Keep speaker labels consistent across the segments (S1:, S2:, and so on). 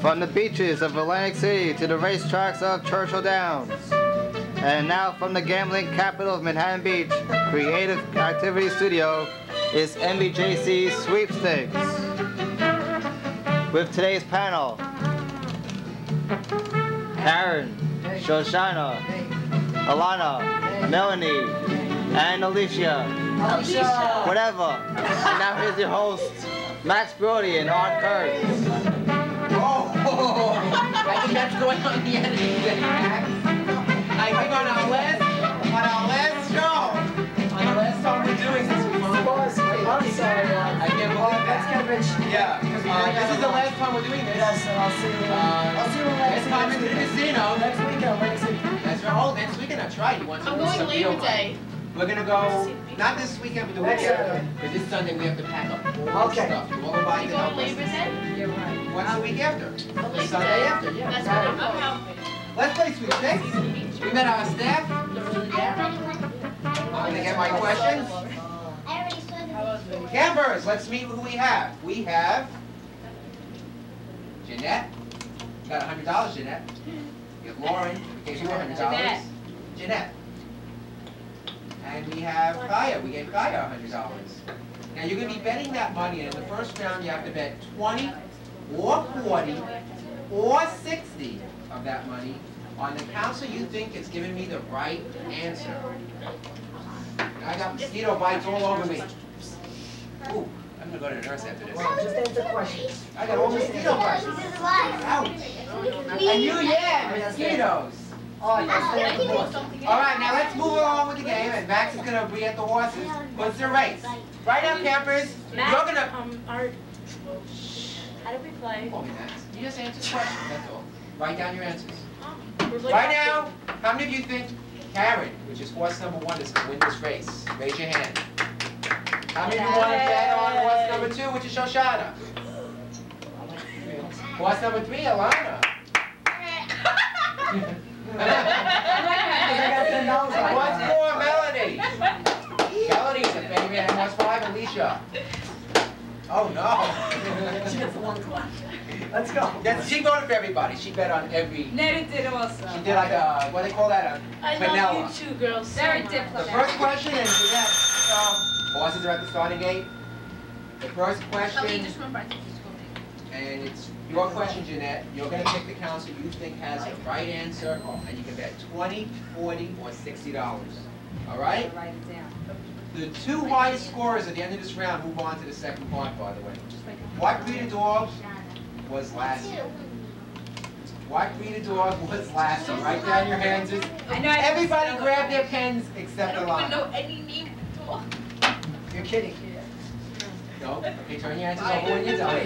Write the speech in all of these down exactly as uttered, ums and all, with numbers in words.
S1: From the beaches of Atlantic City to the racetracks of Churchill Downs. And now from the gambling capital of Manhattan Beach, Creative Activity Studio, is M B J C Sweepstakes. With today's panel, Karen, Shoshana, Alana, Melanie, and Alicia.
S2: Alicia.
S1: Whatever. And now here's your hosts, Max Brody and Art Kurtz.
S2: Oh, I think that's going on the editing. I think on our last, on our last show, on the last song we're doing this week.
S3: I'm sorry, uh,
S2: I can't believe
S3: let's
S2: that.
S3: get rich.
S2: Yeah, uh, this is the last time we're doing this.
S3: Yes, and I'll see you.
S2: Uh,
S3: I'll see you
S2: next
S3: next
S2: time in the casino.
S3: Next weekend, next weekend.
S2: That's right. Oh, next weekend. That's right. You want
S4: I'm
S2: to
S4: going Labor Day.
S2: We're gonna go, not this weekend, but the
S3: Next
S2: weekend after.
S3: Saturday.
S2: Because this Sunday we have to pack up all the
S3: Okay.
S2: stuff. You all go by
S4: You
S2: the
S4: go
S2: help
S4: Labor
S2: us.
S4: Day?
S3: You're right.
S2: What's the week after?
S4: The Labor
S2: Sunday
S4: Day.
S2: after, yeah.
S4: That's what I'm going.
S2: Let's play Sweepstakes. We met our staff. I'm gonna get my questions. Campers, let's meet who we have. We have Jeanette. You got one hundred dollars, Jeanette. You have Lauren, in case you want one hundred dollars.
S4: Jeanette.
S2: Jeanette. And we have Kaya. We gave Kaya one hundred dollars. Now you're going to be betting that money, and in the first round you have to bet twenty or forty or sixty of that money on the counsel you think is giving me the right answer. I got mosquito bites all over me. Ooh, I'm going to go to the nurse after this.
S3: Well, just answer questions.
S2: I got all mosquito bites. Ouch. And you, yeah, mosquitoes.
S3: Oh, yes,
S4: Can I
S3: thank
S4: give
S3: you.
S4: you something?
S2: All right, now let's move along with the game, and Max is going to be at the horses. What's the race? Right now, campers, you're going to...
S4: Um, Art. How do we play?
S2: Call me Max. You just answer the questions, that's all. Write down your answers.
S4: We're like-
S2: Right now, how many of you think Karen, which is horse number one, is going to win this race? Raise your hand. How many of you want to bet on horse number two, which is Shoshana? Horse number three, Alana.
S3: I got ten dollars on
S2: What's
S3: that.
S2: more, Melanie? Melanie's a favorite, and what's five, Alicia? Oh no.
S3: She gets one o'clock. Let's go.
S2: That's, she voted for everybody. She bet on every.
S5: Netta did also.
S2: She did like a, what do they call that? A
S4: I
S2: vanilla.
S4: love you two girls. so
S5: Very
S4: much.
S2: The
S5: diplomatic.
S2: first question is Jeanette. Um, horses are at the starting gate. The first
S4: Ali,
S2: question,
S4: just remember I think it's going.
S2: and it's your question, Jeanette. You're going to pick the counsel you think has the right answer, and you can bet twenty, forty, or sixty dollars. All right?
S5: Write it down.
S2: The two highest scorers at the end of this round move on to the second part, by the way. What breed of dog was last year? What breed of dog was last year? Write down your answers.
S5: I know. I
S2: Everybody grab their pens except
S4: I don't even
S2: Alana.
S4: know any name at all.
S3: You're kidding.
S2: No? Okay, turn your answers over when you're done.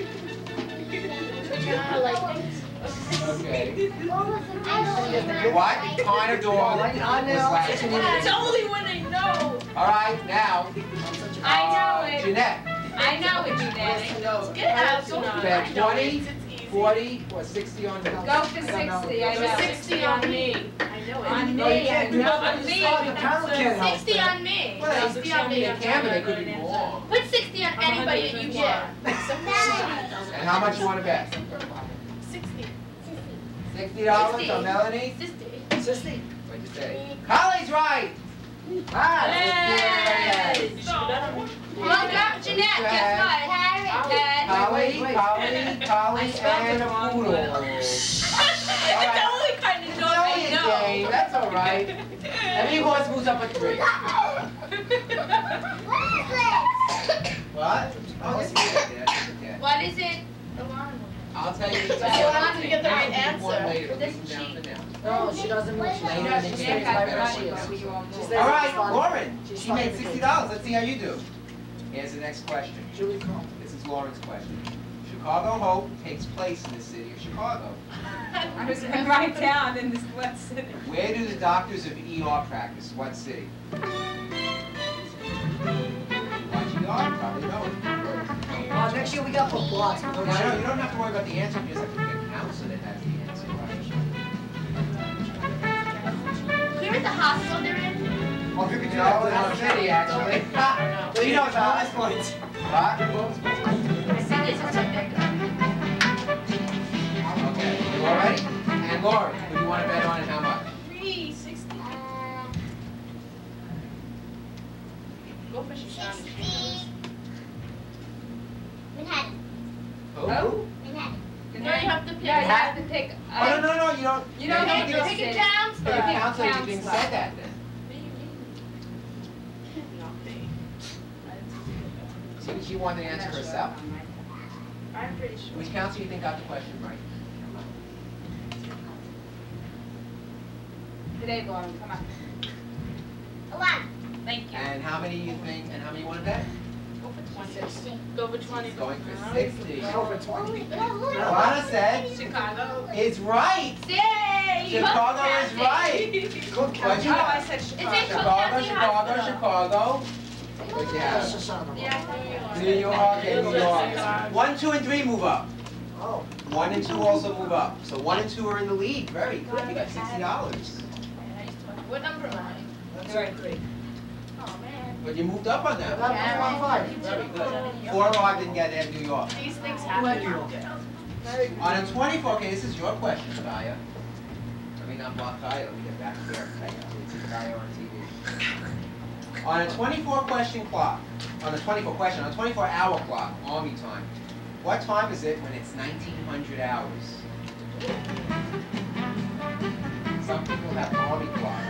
S4: I like it.
S2: Okay. What kind of dog was last year?
S4: It's the only one I know.
S2: All right, now.
S5: I know
S2: uh,
S5: it.
S2: Jeanette,
S5: I know it, Jeanette.
S4: Get out. Don't
S2: bet
S4: I know
S2: twenty,
S4: it. It's easy.
S2: forty, or sixty on the
S5: Go for sixty. I
S4: It was
S5: know.
S4: sixty on me. I know it.
S5: On me.
S3: No, you can't do
S5: I know.
S3: that.
S5: On me.
S3: Oh, the panel can't help
S4: sixty
S3: that.
S4: on me.
S2: Well,
S4: sixty
S2: they
S4: on me.
S2: can, but they could be more.
S4: Put sixty on anybody that you get.
S2: And how much you want to bet?
S4: sixty.
S2: Sixty dollars on Melanie?
S4: sixty.
S3: Sissy.
S2: What'd you say? Collie's right!
S3: Ah,
S5: Hey.
S4: Well done, Jeanette. Guess what? Dad.
S2: Collie,
S3: wait.
S2: Collie, Collie, and a poodle.
S4: That's the only kind of dog
S2: Play
S4: I
S2: a
S4: know.
S2: game, that's all right. Every horse moves up a three. What? Oh, yes, you did. Yes, you did.
S4: What is it?
S2: I'll tell you.
S4: So I want to get the right
S2: One
S4: answer.
S2: later, but
S4: This
S2: we can
S4: cheat.
S2: down for
S3: no, she doesn't move. She's
S2: Later,
S3: not.
S2: they
S3: She
S2: can
S3: stays
S2: get
S3: by
S2: better
S3: where
S2: when
S3: she
S2: you
S3: is.
S2: want.
S3: She
S2: now.
S3: stays
S2: All right,
S3: starting-
S2: Lauren,
S3: she's
S2: she
S3: starting
S2: made
S3: to
S2: sixty
S3: do.
S2: dollars. Let's see how you do. Here's the next question.
S3: Julie Cole.
S2: This is Lauren's question. Chicago Hope takes place in the city of Chicago.
S5: I was going to write down in this what city.
S2: Where do the doctors of E R practice? What city? Watch E R, probably know it.
S3: Uh, next year we got book blocks.
S2: No, no, you don't have to worry about the answer. You just have to pick a counselor that has the answer.
S4: Where is the hospital they're in?
S3: I'll give you
S2: No, it's the city, actually.
S3: So you know it's bonus points.
S2: What?
S4: I see this is like that.
S2: Lauren, what do you want to bet on and how much?
S5: Three sixty. Go for Shoshana.
S6: Manhattan.
S2: Who?
S5: Oh.
S6: Manhattan.
S5: No, you have to pick.
S4: Yeah, you have to pick.
S2: Oh, no, no, no, you don't.
S5: You don't
S2: you
S5: have to
S2: think
S5: pick
S2: it's-
S5: it down.
S2: But you can't say you didn't say that then. She, she wanted to answer herself.
S5: I'm pretty sure.
S2: Which counselor you think got the question right?
S4: Today, Lauren, come on.
S6: One.
S4: Thank you.
S2: And how many you think, and how many you want to bet?
S5: Go for twenty.
S6: Sixty.
S5: Go for twenty.
S2: Going for sixty.
S3: Over twenty.
S2: Alana said
S5: Chicago.
S2: is right.
S4: Yay!
S2: Chicago is right.
S3: Cook
S2: What'd
S3: County.
S2: you
S5: Oh, I
S2: have?
S5: said Chicago.
S4: Is it
S2: Chicago, Chicago, Chicago. What'd you have?
S3: Shoshana.
S2: New York and New York. One, two, and three move up.
S3: Oh.
S2: One and two also move up. So one and two are in the lead. Very good. You got sixty dollars.
S5: What number am I?
S3: Three. Three.
S5: Oh, man.
S2: But you moved up on that.
S3: That was one five.
S2: Very good. Four oh I didn't get there in New York.
S5: These things
S3: Who had New
S5: happen.
S3: York?
S2: On a twenty-four, okay, this is your question, Kaya. I mean, not block Kaya. Let me get back there. It's Kaya on T V. On a twenty-four question clock, on a twenty-four question, on a twenty-four hour clock, Army time, what time is it when it's nineteen hundred hours? Some people have Army clocks.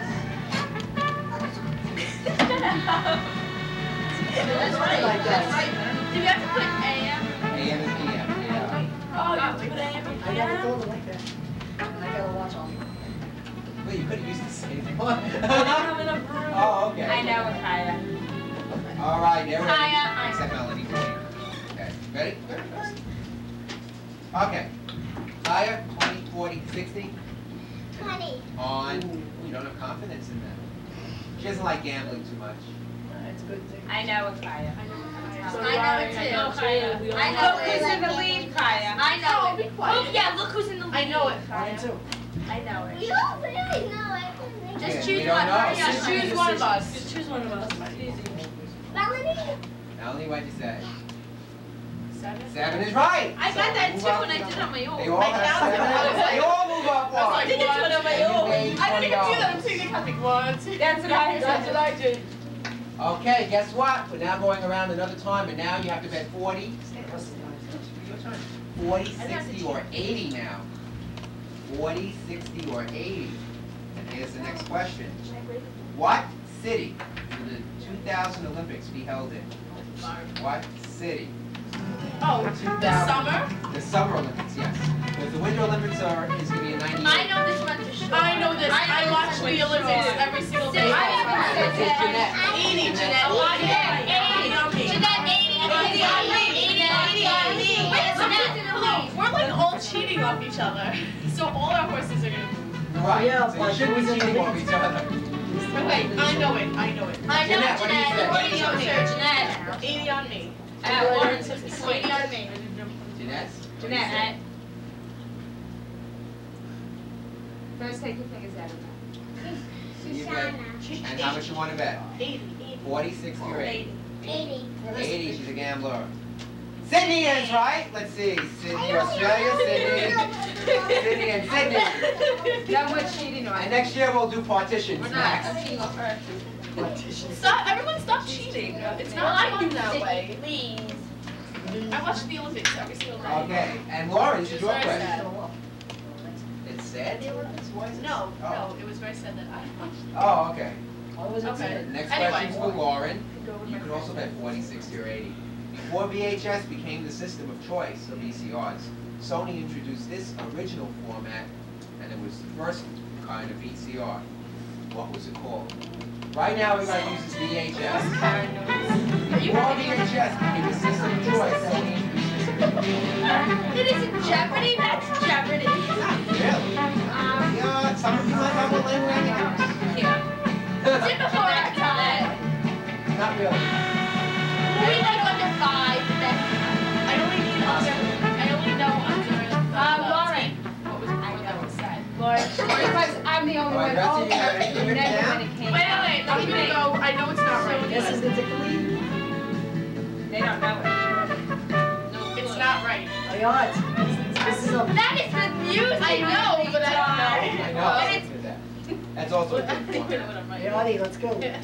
S3: That's right like that.
S5: Do we have to put A M?
S2: A M and P M, yeah.
S5: Oh, you have to put A M and
S3: I never thought of it like that. And I got a watch on.
S2: Well, you could have used the same one.
S5: I don't have enough room.
S2: Oh, okay.
S4: I know, Kaya.
S2: All right, they're ready.
S4: Kaya,
S2: Except Melanie. Okay, ready? Good, good. Okay. Kaya, twenty, forty, sixty.
S6: Twenty.
S2: On. You don't have confidence in that. She doesn't like gambling too much.
S3: It's a good thing.
S4: I know, Kaya.
S5: So
S4: I
S5: do
S4: know
S5: I.
S4: it too.
S5: I know Kaya.
S6: I know
S4: Look
S6: it.
S4: who's in the lead, Kaya.
S6: I know
S5: Oh,
S6: it.
S5: be quiet.
S4: Look, yeah, look who's in the lead.
S5: I know it.
S3: One and two.
S4: I know it.
S6: You don't really know it.
S2: Yeah,
S4: Just
S2: we
S4: choose
S2: don't
S4: one.
S2: know.
S4: Hurry up.
S5: Just choose one of us. Just choose one of us.
S6: Melanie.
S2: Melanie, what'd you say?
S5: Seven.
S2: Seven is right.
S4: I
S2: So
S4: got that
S2: move
S4: too
S2: up.
S4: when I did it on my
S2: They
S4: own.
S2: all
S5: I
S2: have
S5: counted.
S2: seven.
S5: I was like-
S2: They all move up
S5: I was
S2: one.
S5: like, one.
S2: And you made
S5: I didn't even do
S2: twenty
S5: that. I'm
S2: dollars.
S5: saying counting one, two.
S4: That's what I
S5: That's what I did.
S2: Okay, guess what? We're now going around another time, and now you have to bet forty. Your turn. forty, sixty, or eighty now. forty, sixty, or eighty. And here's the next question. What city will the two thousand Olympics be held in? What city?
S5: Oh, the summer?
S2: The Summer Olympics, yes. Because the Winter Olympics are is going to be in ninety-eight.
S4: I know this one for sure.
S5: I know this. I,
S4: know
S5: watch
S4: this
S5: the
S4: one for
S5: Olympics
S4: sure.
S5: every single day.
S4: I haven't heard
S2: It's
S4: it.
S2: Jeanette.
S5: eighty, Jeanette.
S4: Oh, yeah,
S5: eighty on me.
S4: Jeanette, eighty, eighty on me, eighty on me, on me. Wait, Jeanette's in the lead.
S5: We're like all cheating off each other. So all our horses are gonna.
S2: Right.
S3: Yeah,
S2: so you
S3: but
S2: should be
S3: who's in the
S2: cheating off
S3: lead?
S2: each other.
S5: Wait, I know it. I know it.
S4: I know,
S2: Jeanette, what do you
S4: Jeanette.
S2: say?
S4: eighty on me. Jeanette.
S5: eighty on me.
S4: Uh, Lauren,
S5: eighty on me.
S2: Jeanette?
S4: Jeanette. First, take your fingers out of that.
S2: You bet.
S6: Shoshana.
S2: And how much you want to bet?
S5: eighty. eighty.
S2: forty, sixty, or eighty?
S6: Eighty.
S2: eighty, she's a gambler. Sydney is right. Let's see. Sydney, Australia, Sydney. Sydney and Sydney.
S4: That was cheating on.
S2: And next year we'll do partitions
S4: We're not
S2: next.
S4: cheating on her.
S5: Stop! Everyone stop cheating. It's not fun that way.
S6: Please.
S5: I watch the Olympics every single day.
S2: Okay, and Laura, this is your
S5: Very
S2: question.
S5: sad.
S2: It's sad, the Olympics? Why is it
S5: No,
S2: sad?
S5: no, it was very sad that I watched.
S2: Oh, okay.
S3: Why was it
S5: Okay.
S3: said?
S2: Next
S5: Anyway.
S2: question's for Lauren.
S5: Go with
S2: You
S5: my
S2: could also bet forty, sixty, or eighty. Before V H S became the system of choice of V C Rs, Sony introduced this original format, and it was the first kind of V C R. What was it called? Right now, everybody uses V H S. Before V H S became the system of choice, Sony introduced this.
S4: It isn't Jeopardy, that's Jeopardy.
S2: Really?
S4: Um,
S2: Yeah, some of you might have a language in the house.
S4: yeah. Did before our time.
S2: Not really.
S4: We like under five, but then.
S5: I only need under. I only know under.
S4: Uh, Lauren.
S5: What was before that was said?
S4: Lauren, because I'm the only
S2: Alright,
S4: one
S2: Betsy,
S4: older,
S2: you have anything
S4: and
S2: written
S4: never
S2: down?
S4: when it came
S5: Wait,
S4: out.
S5: wait, I'm gonna go. I know it's not right.
S3: This is the tickly.
S4: They don't know it.
S5: It's not right.
S3: I got it. This is
S4: That is good music.
S5: I know, but I don't know.
S2: I know.
S4: And
S2: Let's do that. That's also a good one.
S3: Hey, Audie, let's go.
S2: All right,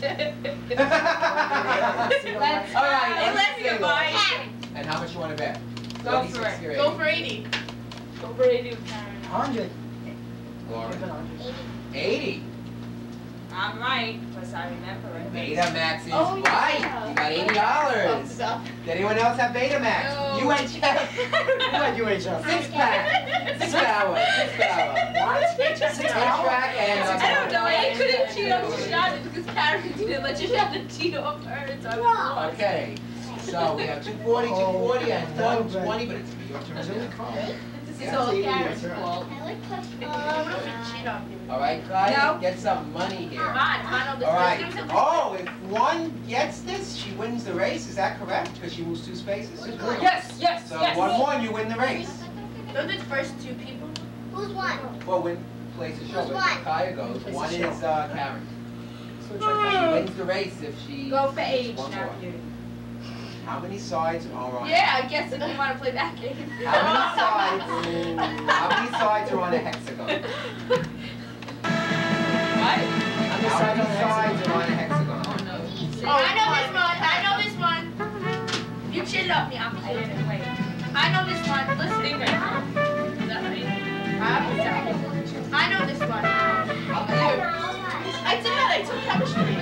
S4: Unless you
S2: single.
S4: buy
S2: And how much you want to bet?
S5: Go
S2: Ladies,
S5: for
S2: sixty or
S5: it. Go for eighty. Go for eighty with Karen.
S3: Hundred.
S2: Lauren.
S6: eighty.
S2: eighty.
S7: I'm right, because I remember it.
S2: Betamax is
S5: Oh, yeah.
S2: right. You got eighty dollars.
S5: Stop.
S2: Did anyone else have Betamax?
S5: No.
S2: You went Jeff.
S3: Who had U H F?
S2: Six pack. Six hour. Six hour.
S3: What?
S2: Six track and.
S5: I don't know. I couldn't cheat on Shana because Karen didn't let Shana cheat on her. So I was
S2: Okay. So we have two forty, two forty, and
S3: Oh,
S2: one twenty, but it's your turn.
S3: It's really
S2: now.
S3: calm.
S5: This is all Karen's fault.
S6: I like
S5: I
S6: push.
S5: wouldn't cheat on him.
S2: All right, Clyde,
S7: No.
S2: get some money here.
S5: Come on, come on, this
S2: All right.
S5: let's do something.
S2: Oh, if one gets this, she wins the race. Is that correct? Because she moves two spaces.
S7: Yes, yes,
S2: So
S7: yes.
S2: one more, you win the race.
S5: Those are the first two people.
S6: Who's one?
S2: Well, when places show,
S6: Who's
S2: but
S6: one?
S2: Kaya goes.
S3: Places
S2: One
S3: show.
S2: is uh, Karen.
S3: So check
S2: She
S3: that.
S2: wins the race if she.
S5: Go for age
S2: one
S5: now.
S2: more. How many sides are on?
S5: Yeah, I guess if you want to play that game.
S2: How many sides? How many sides are on a hexagon?
S7: What?
S2: How many sides are on a hexagon?
S5: Oh no.
S6: Easy.
S5: I know this one. I know this one. You should love me. I'm
S7: I didn't wait.
S5: I know this one. Listen.
S7: Is that right?
S5: I know this one. I did that. I took chemistry.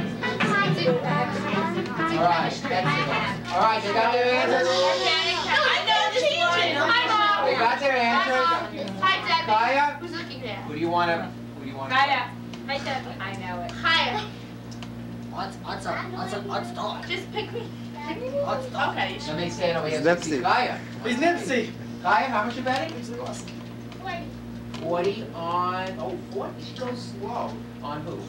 S2: All right, hexagons. All right, they got their answers.
S5: I know this one. Hi, Mom.
S2: They got their
S5: Hi,
S2: answers.
S5: Mom. Hi, Debbie.
S2: Kaya,
S5: Who's looking there?
S2: who do you want to? Who do you want to?
S7: Kaya. Hi, Debbie. I know it.
S5: Hi.
S3: What's, what's up? What's up? Let's talk.
S5: Just pick me.
S3: Let's talk.
S5: Okay. you should-
S2: Somebody stand over here.
S1: It's Nipsey.
S2: Kaya.
S3: He's Nipsey.
S2: Kaya, how much you betting?
S3: He's lost.
S2: forty on. Oh, forty. She goes slow. On who?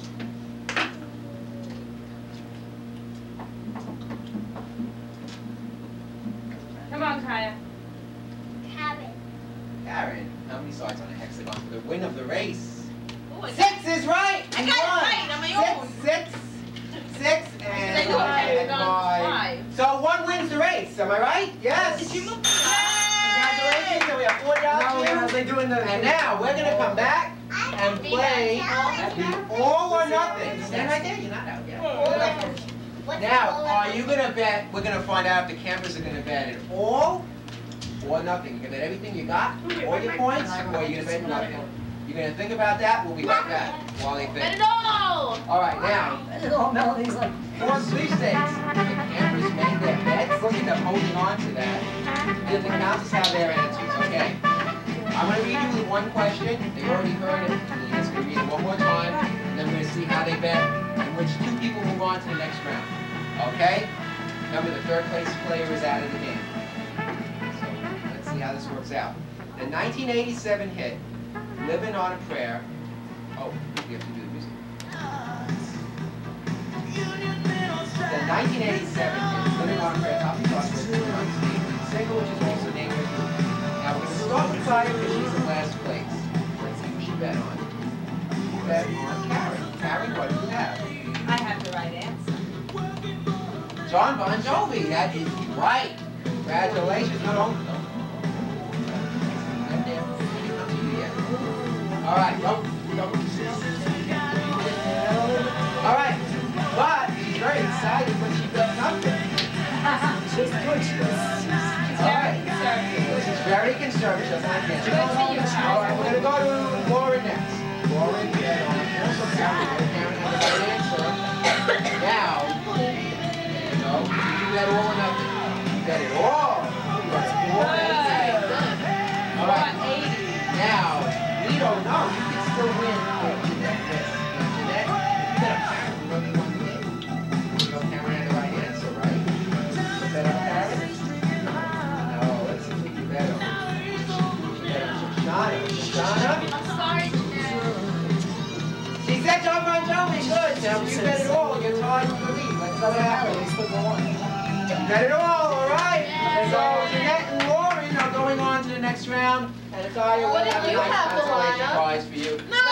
S7: Come on, Kaya.
S6: Cabin.
S2: Karen. How many sides on a hexagon for the win of the race?
S5: Ooh, I got-
S2: Six is right.
S5: I
S2: You
S5: got it
S2: won.
S5: right on my own.
S2: Six, six, six,
S5: I
S2: and
S5: know
S2: five,
S5: I
S2: and
S5: got
S2: five.
S5: five.
S2: So one wins the race. Am I right? Yes.
S5: Did you move?
S2: Congratulations. So we have forty
S3: Now
S2: dollars
S3: we're
S2: here.
S3: gonna they doing the.
S2: And now we're gonna come back and play the all or nothing. Stand right there. You're not out yet. Now, are you gonna bet? We're gonna find out if the cameras are gonna bet it all or nothing. You gonna bet everything you got, all your points, or you gonna bet nothing. You're gonna think about that. We'll be right back while they
S5: Let
S2: think.
S5: it all.
S2: All right, now.
S3: And all Melody's like.
S2: For sweepstakes, the cameras made their bets, look at them holding on to that, and the counters have their answers, okay? I'm gonna read you with one question, they already heard it, I'm just gonna read it one more time, and then we're gonna see how they bet, and which two people move on to the next round, okay? Remember, the third place player is out of the game. So, let's see how this works out. The nineteen eighty-seven hit, Living on a Prayer, oh, we have to do the music. The nineteen eighty-seven is Living on a Prayer, top of the charts for two months, the single, which is also named with you. Now we're going to start with Kaya because she's in last place. Let's see who she bet on. She bet on Karen. Karen, what do you have?
S7: I have the right answer.
S2: John Bon Jovi, that is right. Congratulations. No, don't. don't. Not there. Didn't come to you yet. All right, don't. don't. All right, but she's very excited when she bet nothing.
S3: She's good. She's.
S2: All right. She's very conservative. She doesn't like dancing. All right, we're going to go to Lauren next. Lauren, bet on also Karen. Karen has the right answer. Now, there you go. You bet all or nothing. You bet it all. That's four bets. All right. Now, we don't know. You can still win. Oh, Jeanette, yes. Jeanette, you bet on Karen. You know you won the game. You know Karen had the right answer, right? You bet on Karen? No, let's see who you bet on. You bet on Shoshana. Shoshana?
S5: I'm sorry, Jeanette.
S2: She said John Bon Jovi. Good. Now you bet it all. You're tied for the lead. Let's see what happens. You bet it all, all right? So Jeanette and Lauren are going on to the next round. And a guy will
S5: What
S2: have
S5: did
S2: a
S5: you
S2: nice
S5: have,
S2: consolation
S5: Luana?
S2: prize for you.
S5: No!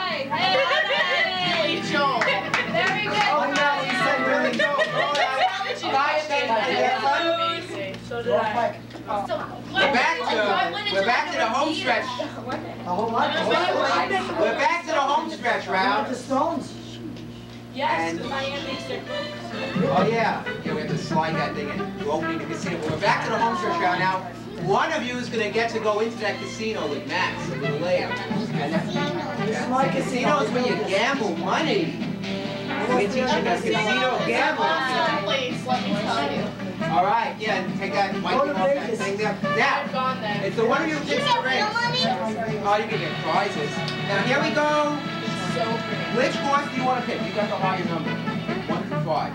S5: Hey, Joel. Very good.
S2: Oh, no, he said really go. All right. Guys, thank you.
S5: So did I.
S2: We're back to we're back to the home stretch.
S3: A whole lot.
S2: We're back to the home stretch round.
S3: The stones.
S5: Yes,
S2: And-
S5: because I am makes their clothes.
S2: Oh yeah, yeah. We have to slide that thing in. We're opening the casino. But we're back to the home stretch round now. One of you is going to get to go into that casino with Max a little later. And that,
S3: This is my
S2: casino is where you gamble money. We're teaching us casino gambling.
S5: Please, let me tell you.
S2: All right, yeah, and take that mic off that thing there.
S5: I've
S2: Now,
S5: gone there.
S2: it's the one of you who
S6: You
S2: takes
S6: got
S2: the
S6: real
S2: race.
S6: money?
S2: Oh, you can get prizes. Now here we go.
S5: So pretty.
S2: Which horse do you want to pick? You got the higher number. One through five.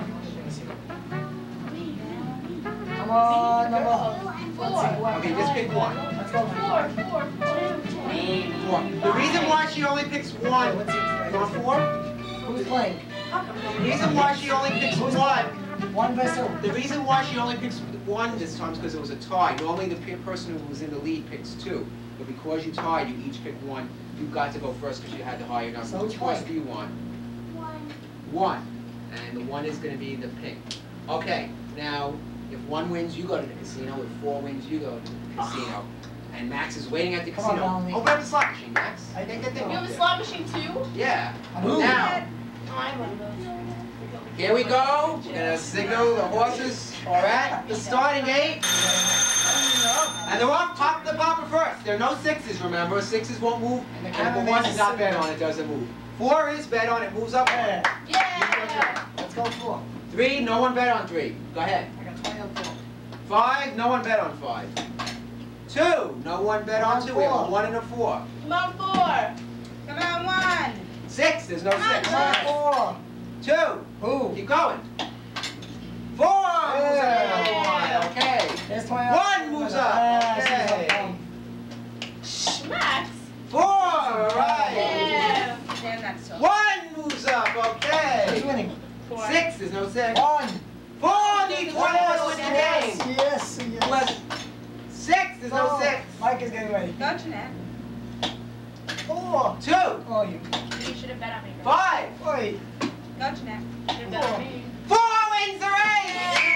S3: Come on, number.
S5: Four.
S2: Okay, just pick one.
S3: Let's go.
S5: Four, four, two, three.
S2: Four. The reason why she only picks one. You want four?
S3: Who's playing?
S2: The reason why she only picks one.
S3: One vessel.
S2: The reason why she only picks one this time is because it was a tie. Normally the pe- person who was in the lead picks two. But because you tied, you each pick one. You got to go first because you had the higher number.
S3: So
S2: Which horse
S3: what?
S2: do you want?
S6: One.
S2: One. And the one is going to be the pink. Okay, now, if one wins, you go to the casino. If four wins, you go to the casino. And Max is waiting at the
S3: Come on,
S2: casino.
S3: Melanie.
S2: Open up the slot machine, Max.
S3: I think that
S5: You have a
S3: they
S5: slot machine too?
S2: Yeah.
S3: Ooh.
S2: Now,
S5: Oh, I love those.
S2: here we go. We're going to signal the horses are at the starting gate. And they're off top the popper first. There are no sixes, remember. Sixes won't move.
S3: And the
S2: And if the
S3: cameraman
S2: horse
S3: is
S2: is not
S3: sitting
S2: bet on, it doesn't move. Four is bet on, it moves up.
S3: Yeah.
S5: Yeah!
S3: Let's go four.
S2: Three, no one bet on three. Go ahead.
S3: I got twenty on four.
S2: Five, no one bet on five. Two, no one bet on two. We have a
S3: Four.
S2: one and a four.
S5: Come on, four.
S7: Come on, one.
S2: Six, there's no six.
S3: Come on, four.
S2: Two,
S3: Who?
S2: keep going. Four moves up
S3: Yeah.
S2: another one. Okay.
S3: There's twenty.
S2: One moves up.
S3: Ah,
S2: Okay.
S3: she's up.
S5: Max.
S2: Four, all right.
S5: Yeah.
S7: Stand next to him.
S2: One moves up.
S3: Who's
S2: Okay.
S3: winning?
S5: Four.
S2: Six, there's no six.
S3: One.
S2: Four needs one more to win the
S3: Yes,
S2: game.
S3: yes, yes.
S2: Plus six, there's no
S3: Oh,
S2: six.
S3: Mike is getting ready.
S7: Go, Jeanette.
S3: Four.
S2: Two,
S3: Oh, you.
S5: You should have bet on me.
S2: five.
S3: Wait.
S7: Go, Jeanette.
S5: You should have bet on me.
S2: Four wins the race.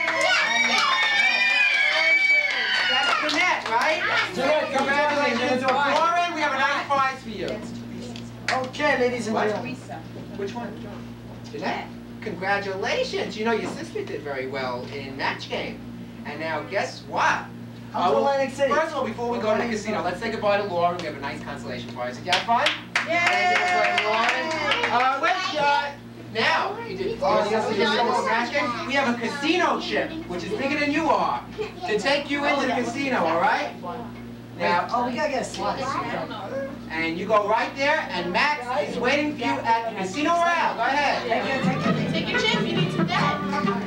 S2: That's Jeanette, right?
S3: Jeanette,
S2: Congratulations.
S3: congratulations.
S2: Lauren, we have a nice prize for you.
S3: Okay, ladies and
S2: What?
S3: gentlemen.
S7: Teresa.
S2: Which one? Jeanette. Congratulations. You know, your sister did very well in match game. And now, guess what?
S3: Come
S2: Uh,
S3: to
S2: well,
S3: Atlantic City.
S2: First of all, before we go to the casino, let's say goodbye to Lauren. We have a nice consolation prize. Did you have fun?
S7: Yay!
S2: Thank you for playing, Lauren. Uh, which, uh, now, you did, oh, you have to do some more match game? We have a casino chip, which is bigger than you are, to take you into the casino, all right? Now,
S3: Oh, we gotta get a slot.
S2: and you go right there, and Max is waiting for you at the casino royale. Go ahead.
S3: Take it, take it.
S5: Take your chip. You need some debt.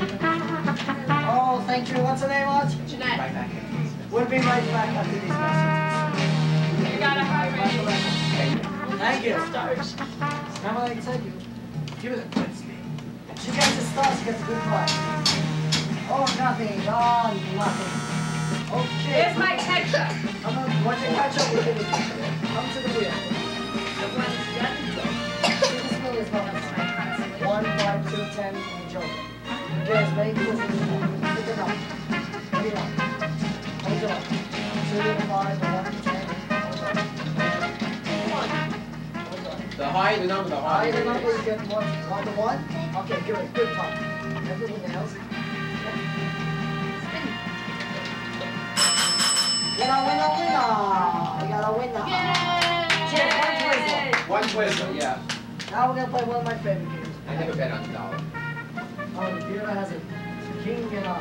S3: Oh, thank you. What's the name, Aunt?
S5: Jeanette.
S2: Right back.
S3: We'll be right back after these messages.
S5: You got a high rating.
S3: Thank you.
S5: Stars.
S3: Remember I said you. Give it a good speed. She gets the stars, she gets a good prize. Oh, nothing. Oh, nothing. Okay.
S7: Here's my ketchup.
S3: Come on, want to catch up with it? Come to the wheel.
S7: The one is done.
S3: This wheel is not one, five, two, ten, and joker. Okay, as many tools as you want. Pick it up. What do you want? Hold it up. Two, five, one, ten. Hold on. Hold on.
S2: The higher the number, the
S3: Higher
S2: higher
S3: the
S2: it
S3: number,
S2: is.
S3: you get one. One to one? Okay, good, good pop. Everything else? You got a winner, winner! You got a winner!
S5: Yay!
S2: One twizzle, yeah.
S3: Now we're gonna play one of my favorite games.
S2: I never bet on the dollar.
S3: Oh, the dealer has a king and a...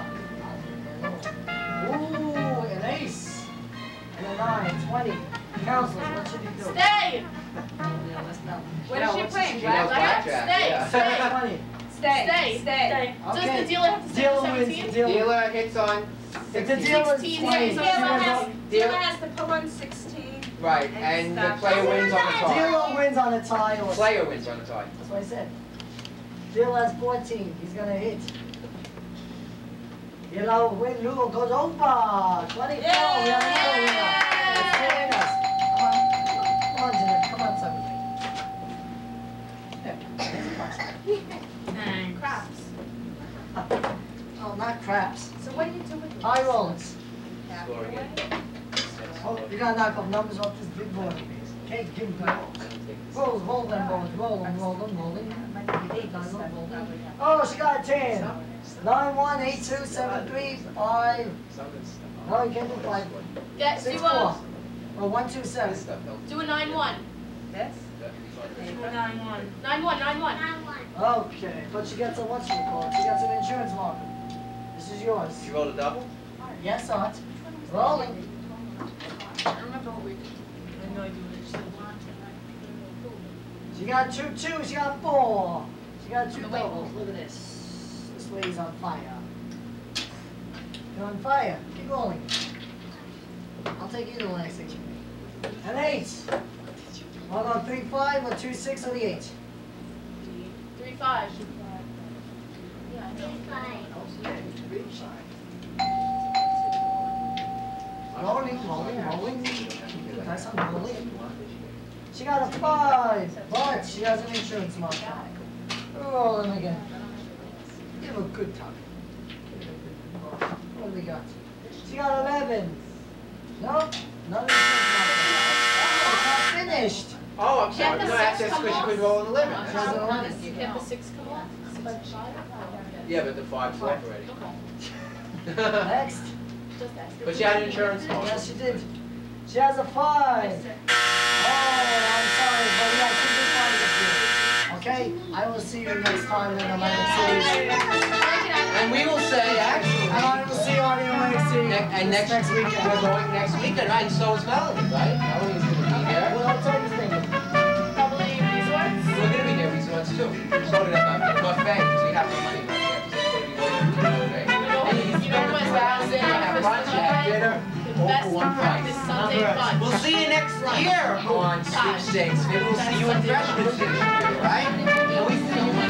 S3: Ooh, an ace! And a nine, twenty. Counselors, what should you do?
S5: Stay.
S3: Oh, yeah, let's not.
S7: What
S3: Yeah,
S7: is she
S3: what's
S7: playing?
S2: She knows
S5: Blackjack?
S2: blackjack,
S5: Stay,
S2: yeah.
S5: stay.
S3: Twenty.
S7: Stay.
S5: Stay.
S7: Stay.
S5: Does
S3: Okay.
S5: the dealer have to stay
S3: Dealer
S5: for
S3: wins,
S5: seventeen?
S3: dealer.
S2: Dealer hits on
S3: If the
S2: sixteen.
S3: dealer is
S5: sixteen,
S3: twenty,
S5: dealer
S3: she
S7: Dealer
S3: wins
S7: has,
S3: on-
S7: dealer has to put on sixteen.
S2: Right,
S7: And
S2: and the
S7: stop.
S2: player wins on the tie.
S3: Dealer wins on a tie or...
S2: Player wins on the tie.
S3: That's what I said. Dealer has fourteen, he's gonna hit. Dealer win, Lugo goes over! twenty-four, we have another winner. Let's two winners. Come on, come on, Jeanette, come on, son. There, there's a box.
S7: And craps.
S3: Oh, not craps.
S7: So what do you do with
S3: High rollers.
S2: Score again.
S3: Oh, you gotta knock off numbers off this big board. Okay, give him go. Roll, roll them boards, roll them, roll them, roll them. Eight, nine, roll, roll them. Oh, she got a ten. Nine, one, eight, two, seven, three, five. No, you can't do five.
S5: Get,
S3: Six,
S5: do
S3: four.
S5: a,
S3: Or one, two, seven.
S5: do a nine one.
S7: This? Nine one.
S5: Nine one, nine one.
S6: Nine one.
S3: Okay, but she gets a what's it called? She gets an insurance marker. This is yours.
S2: You roll a double?
S3: Yes, Art. Rolling.
S5: I remember what we did. I had no idea what it said.
S3: She got two twos, she got four. She got two doubles. Look at this. This lady's on fire. You're on fire. Keep rolling. I'll take either one next thing. An eight. I'll go three five or two six or the eight.
S5: Three five. Yeah, I know.
S6: Three five.
S3: Rolling, rolling, rolling. Nice on rolling. She got a five, but she has an insurance marker. Rolling again. Give her a good time. What do we got? She got eleven. Nope, not an insurance marker. Oh, it's not finished.
S2: Oh, I'm
S5: She had
S2: sorry.
S5: the
S2: No, that's
S5: six
S2: just
S5: come
S2: because you
S5: off.
S2: couldn't roll an eleven.
S3: She
S2: That's-
S3: has an eleven.
S5: You get the six come off?
S2: Yeah, but the five's off already.
S3: Next.
S2: But she had an insurance mark.
S3: Yes, she did. She has a five. Oh, I'm sorry, but we have two big fives up here. Okay? I will see you next time in Atlantic City.
S2: And we will say, actually,
S3: And I will see you on the Atlantic City
S2: ne- and next,
S3: next weekend.
S2: we're going next weekend, right? And so is Melanie, right? Melanie's gonna be here.
S3: What else are you thinking?
S5: Probably resorts.
S2: We're gonna be there resorts too. So did that buffet, because we have the money. Right? We have to say, buffet. And you
S5: You know
S2: spend
S5: what
S2: two hours there, have lunch, have dinner, all
S5: Best
S2: for one
S5: part
S2: price.
S5: is Sunday fun.
S2: We'll see you next year on Sweepstakes. Maybe we'll see you in freshman this year, right? And we see you